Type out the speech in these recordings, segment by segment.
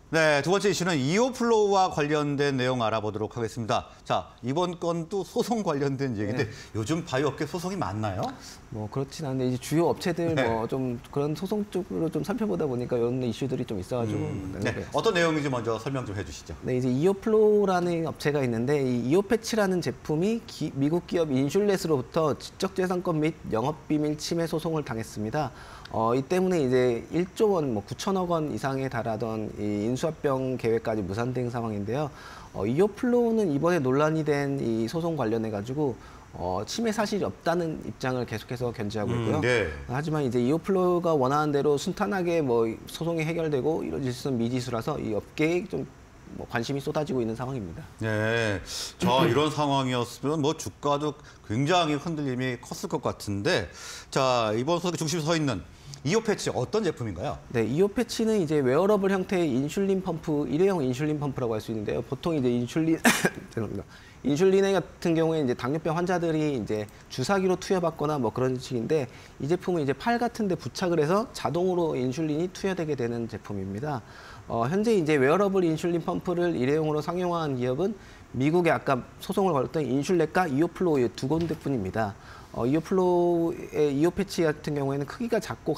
네, 두 번째 이슈는 이오플로우와 관련된 내용 알아보도록 하겠습니다. 자, 이번 건도 소송 관련된 얘기인데 네. 요즘 바이오업계 소송이 많나요? 뭐 그렇진 않은데 이제 주요 업체들 네. 뭐 좀 그런 소송 쪽으로 좀 살펴보다 보니까 이런 이슈들이 좀 있어가지고 네, 어떤 내용인지 먼저 설명 좀 해주시죠. 네, 이제 이오플로우라는 업체가 있는데 이 이오패치라는 제품이 미국 기업 인슐렛으로부터 지적재산권 및 영업비밀 침해 소송을 당했습니다. 이 때문에 이제 1조 원, 뭐 9천억 원 이상에 달하던 이 인수합병 계획까지 무산된 상황인데요. 이오플로우는 이번에 논란이 된 이 소송 관련해 가지고 침해 사실이 없다는 입장을 계속해서 견지하고 있고요. 네. 하지만 이제 이오플로우가 원하는 대로 순탄하게 뭐 소송이 해결되고 이루어질 수 있는 미지수라서 이 업계에 좀 뭐 관심이 쏟아지고 있는 상황입니다. 네, 자 이런 상황이었으면 뭐 주가도 굉장히 흔들림이 컸을 것 같은데, 자 이번 소송의 중심에 서 있는 이오패치 어떤 제품인가요? 네, 이오패치는 이제 웨어러블 형태의 인슐린 펌프, 일회용 인슐린 펌프라고 할 수 있는데요. 보통 이제 인슐린 죄송합니다. 인슐린 같은 경우에 이제 당뇨병 환자들이 이제 주사기로 투여받거나 뭐 그런 식인데 이 제품은 이제 팔 같은 데 부착을 해서 자동으로 인슐린이 투여되게 되는 제품입니다. 현재 이제 웨어러블 인슐린 펌프를 일회용으로 상용화한 기업은 미국에 아까 소송을 걸었던 인슐렛과 이오플로우 두 군데뿐입니다. 이오플로우의 이오패치 같은 경우에는 크기가 작고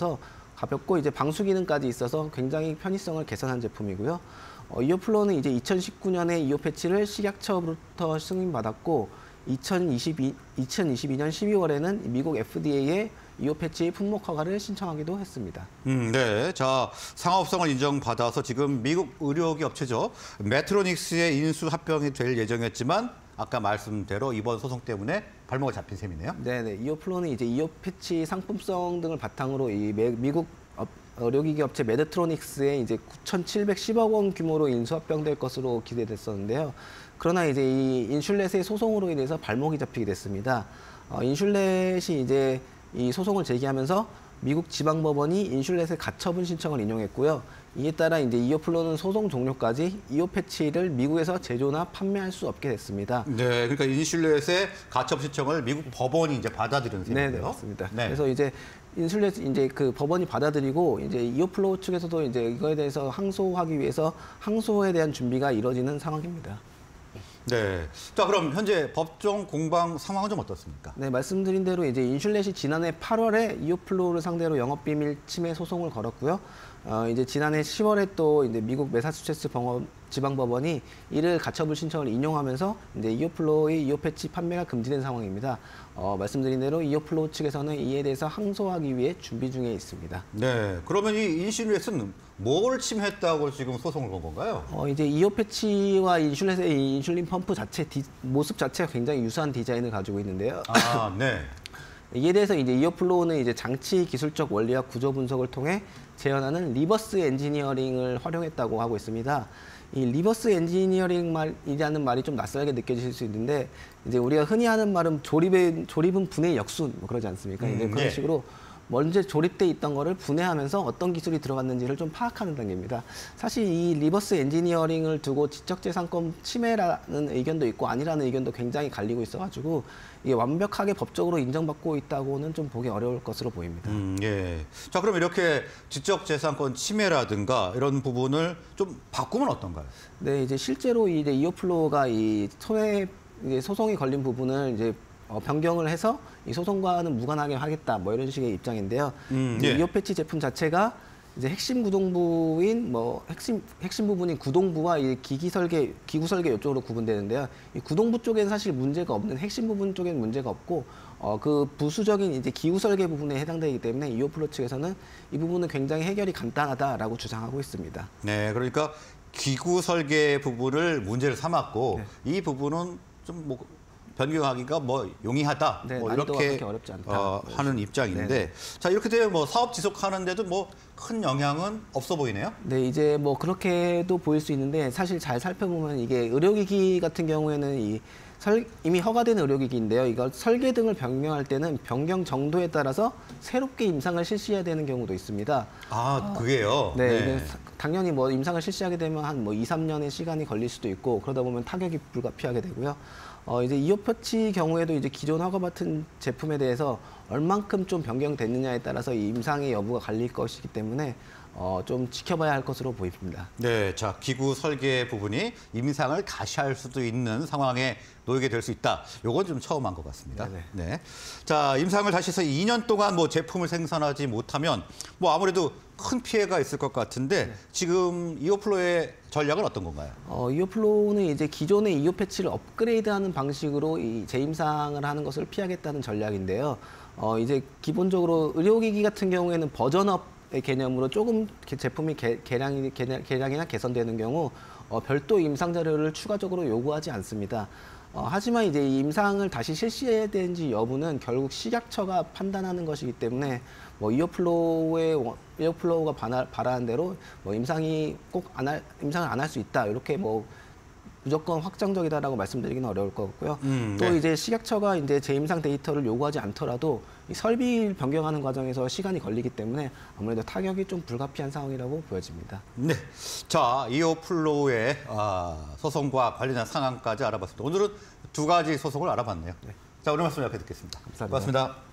가볍고 이제 방수 기능까지 있어서 굉장히 편의성을 개선한 제품이고요. 이오플로우는 이제 2019년에 이오패치를 식약처로부터 승인받았고 2022년 12월에는 미국 FDA에 이오패치 품목 허가를 신청하기도 했습니다. 네, 자 상업성을 인정받아서 지금 미국 의료기 업체죠. 메트로닉스의 인수 합병이 될 예정이었지만 아까 말씀대로 이번 소송 때문에 발목을 잡힌 셈이네요. 네, 이오플로우는 이제 이오패치 상품성 등을 바탕으로 이 미국 의료기기 업체 메드트로닉스에 이제 9,710억 원 규모로 인수합병될 것으로 기대됐었는데요. 그러나 이제 이 인슐렛의 소송으로 인해서 발목이 잡히게 됐습니다. 인슐렛이 이제 이 소송을 제기하면서 미국 지방법원이 인슐렛의 가처분 신청을 인용했고요. 이에 따라 이제 이오플로우는 소송 종료까지 이오패치를 미국에서 제조나 판매할 수 없게 됐습니다. 네, 그러니까 인슐렛의 가처분 신청을 미국 법원이 이제 받아들이는 셈이에요. 네, 맞습니다. 네. 그래서 이제 인슐렛 이제 그 법원이 받아들이고 이제 이오플로우 측에서도 이제 이거에 대해서 항소하기 위해서 항소에 대한 준비가 이뤄지는 상황입니다. 네. 자, 그럼 현재 법정 공방 상황은 좀 어떻습니까? 네, 말씀드린 대로 이제 인슐렛이 지난해 8월에 이오플로우를 상대로 영업비밀 침해 소송을 걸었고요. 이제 지난해 10월에 또 이제 미국 매사추세츠 지방법원이 이를 가처분 신청을 인용하면서 이제 이오플로우의 이오패치 판매가 금지된 상황입니다. 말씀드린 대로 이오플로우 측에서는 이에 대해서 항소하기 위해 준비 중에 있습니다. 네. 그러면 이 인슐렛은 뭘 침해했다고 지금 소송을 건 건가요? 이제 이오패치와 인슐렛의 이 인슐린 펌프 자체 모습 자체가 굉장히 유사한 디자인을 가지고 있는데요. 아, 네. 이에 대해서 이제 이오플로우는 이제 장치 기술적 원리와 구조 분석을 통해 재현하는 리버스 엔지니어링을 활용했다고 하고 있습니다. 이 리버스 엔지니어링이라는 말이 좀 낯설게 느껴지실 수 있는데 이제 우리가 흔히 하는 말은 조립은 분해 역순 뭐 그러지 않습니까? 이제 그런 네. 식으로 먼저 조립돼 있던 거를 분해하면서 어떤 기술이 들어갔는지를 좀 파악하는 단계입니다. 사실 이 리버스 엔지니어링을 두고 지적재산권 침해라는 의견도 있고 아니라는 의견도 굉장히 갈리고 있어가지고 이게 완벽하게 법적으로 인정받고 있다고는 좀 보기 어려울 것으로 보입니다. 예. 자, 그럼 이렇게 지적재산권 침해라든가 이런 부분을 좀 바꾸면 어떤가요? 네, 이제 실제로 이제 이오플로우가 이 소송이 걸린 부분을 이제 변경을 해서 이 소송과는 무관하게 하겠다, 뭐 이런 식의 입장인데요. 예. 이오패치 제품 자체가 이제 핵심 구동부인 핵심 부분인 구동부와 이 기구 설계 이쪽으로 구분되는데요. 이 구동부 쪽에는 사실 문제가 없는 핵심 부분 쪽에는 문제가 없고 그 부수적인 이제 기구 설계 부분에 해당되기 때문에 이오플로우 측에서는 이 부분은 굉장히 해결이 간단하다라고 주장하고 있습니다. 네, 그러니까 기구 설계 부분을 문제를 삼았고 네. 이 부분은 좀 뭐 변경하기가 뭐 용이하다, 네, 뭐 난이도가 이렇게 그렇게 어렵지 않다. 하는 입장인데, 네. 자 이렇게 되면 뭐 사업 지속하는데도 뭐 큰 영향은 없어 보이네요. 네, 이제 뭐 그렇게도 보일 수 있는데 사실 잘 살펴보면 이게 의료기기 같은 경우에는 이미 허가된 의료기기인데요. 이걸 설계 등을 변경할 때는 변경 정도에 따라서 새롭게 임상을 실시해야 되는 경우도 있습니다. 아, 그게요? 네, 이게 당연히 뭐 임상을 실시하게 되면 한 뭐 2, 3년의 시간이 걸릴 수도 있고 그러다 보면 타격이 불가피하게 되고요. 이제 이어패치 경우에도 이제 기존 허가받은 제품에 대해서 얼만큼 좀 변경됐느냐에 따라서 이 임상의 여부가 갈릴 것이기 때문에 좀 지켜봐야 할 것으로 보입니다. 네, 자 기구 설계 부분이 임상을 다시 할 수도 있는 상황에 놓이게 될 수 있다. 요건 좀 처음 한 것 같습니다. 네네. 네, 자 임상을 다시 해서 2년 동안 뭐 제품을 생산하지 못하면 뭐 아무래도 큰 피해가 있을 것 같은데 지금 이어플로의 전략은 어떤 건가요? 이어플로우는 이제 기존의 이어 패치를 업그레이드하는 방식으로 이 재임상을 하는 것을 피하겠다는 전략인데요. 이제 기본적으로 의료기기 같은 경우에는 버전업의 개념으로 조금 제품이 개량이나 개선되는 경우 별도 임상 자료를 추가적으로 요구하지 않습니다. 하지만 이제 이 임상을 다시 실시해야 되는지 여부는 결국 식약처가 판단하는 것이기 때문에 뭐 이어플로우가 바라는 대로 뭐 임상을 안 할 수 있다 이렇게 뭐 무조건 확정적이다라고 말씀드리기는 어려울 것 같고요. 또 네. 이제 식약처가 이제 재임상 데이터를 요구하지 않더라도 이 설비 변경하는 과정에서 시간이 걸리기 때문에 아무래도 타격이 좀 불가피한 상황이라고 보여집니다. 네, 자 이어플로의 소송과 관련한 상황까지 알아봤습니다. 오늘은 두 가지 소송을 알아봤네요. 자 오늘 말씀 여기까지 듣겠습니다. 감사합니다. 고맙습니다.